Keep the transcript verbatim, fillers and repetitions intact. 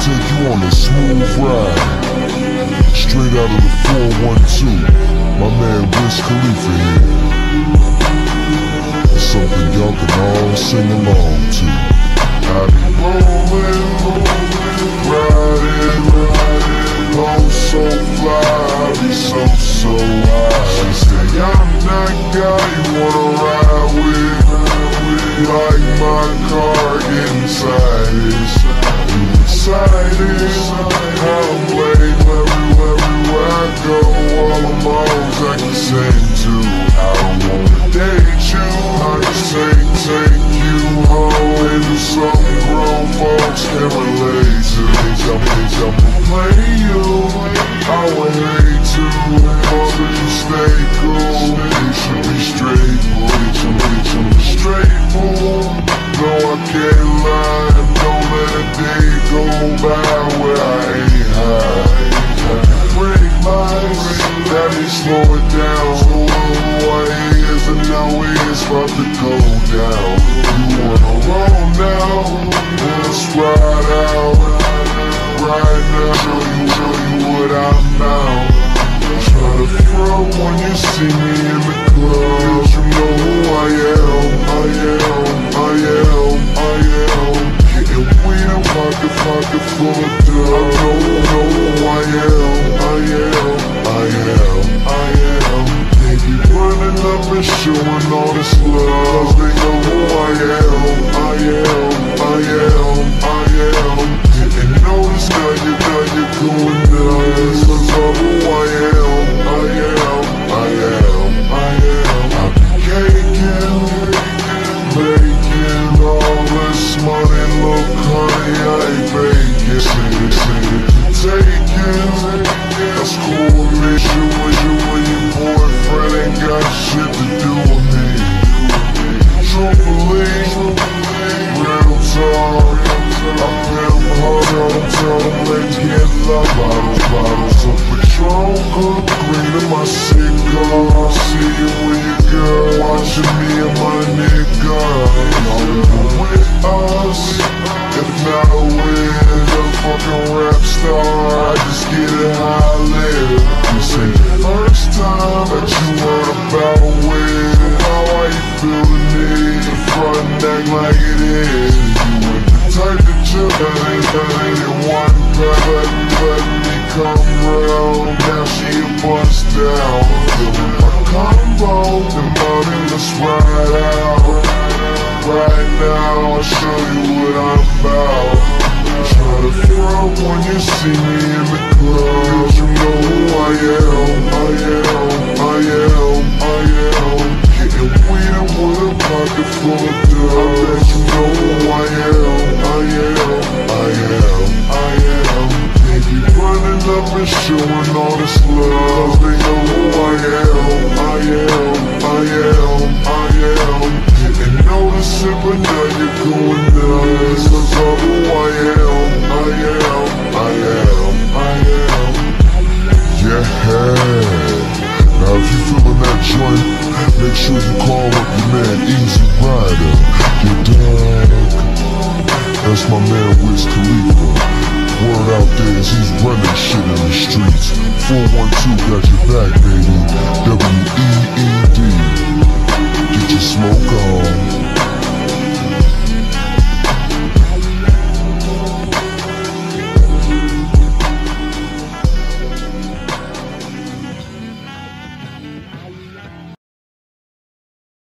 take you on a smooth ride, straight out of the four one two. My man Wiz Khalifa here. It's something y'all can all sing along to. I be rolling, riding, riding, oh so fly, I be so, so high. She say, I'm that guy you wanna ride with, like my car inside it. You excited, I'm late, everywhere I go, all the moms I can sing to. I don't wanna date you, I just say take you home into something grown folks can relate to. Jump, jump, play you, I would hate to, but you stay cool. You should be straight, boy, you should be, should be straight, fool. No, I can't lie, don't let a day go by where I ain't high. Break lights, daddy slow it down. So who I is and now it's about to go down. You wanna roll now, let's ride out. Right now, show you, show you what I'm about. Try to front when you see me in the club. You know who I am, I am, I am, I am. Getting weed and pocket, pocket full of dub. I know, know who I am, I am, I am, I am. They be running up and showing all this love. They know who I am, I am, I am, I am. Didn't notice now you, now you're going nuts. Cause of who I am, I am, I am, I am. I be caking, making all this money, look honey, I ain't faking. Say it, say it, you taking, that's cool with me. You and you and your boyfriend ain't got shit to do with me. Truthfully, real talk, I feel hard, don't tell them let's get love. Bottles, bottles of Patron, good green in my cigar. See you with your girl, watching me and my nigga. Y'all with us, if not a win, a fucking rap star, I just get it how I live. This ain't the first time that you heard about a win. How I feel the need to front and act like it is. You ain't the type to chill, that ain't, that ain't in one pack. Let me, let me come round, now she a bust down. Feeling my combo, then mommy, let's ride out. Right now, I'll show you what I'm about. Try to front when you see me in the club. Cause you know who I am, I am, I am, I am. Getting weed and with a pocket full of dub. I bet you know who I am, I am, I am, I am. They be running up and showing all this love. They know who I am, I am, I am, I am. Didn't notice it, but now you're going nuts. Cause of who I am, I am, I am, I am. Yeah. Now if you feeling that joint, make sure you call up your man Easy Rider. Your dog, that's my man Wiz Khalifa. Word out there is he's running shit in the streets. four one two got your back, baby. W E E